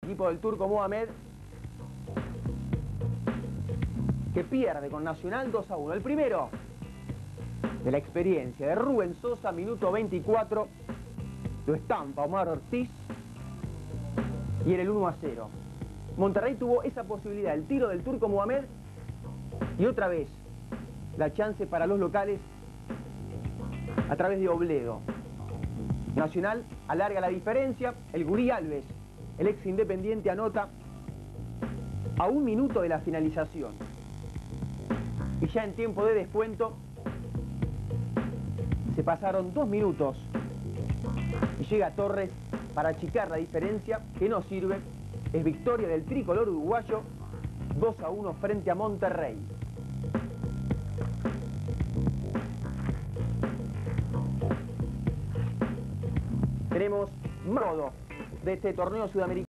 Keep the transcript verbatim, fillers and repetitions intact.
equipo del Turco Mohamed, que pierde con Nacional dos a uno. El primero de la experiencia de Rubén Sosa, minuto veinticuatro, lo estampa Omar Ortiz y era el uno a cero. Monterrey tuvo esa posibilidad, el tiro del Turco Mohamed, y otra vez la chance para los locales a través de Obledo. Nacional alarga la diferencia, el Gurí Alves, el ex Independiente, anota a un minuto de la finalización. Y ya en tiempo de descuento se pasaron dos minutos y llega Torres para achicar la diferencia, que no sirve. Es victoria del tricolor uruguayo, dos a uno frente a Monterrey. Tenemos modo de este torneo sudamericano.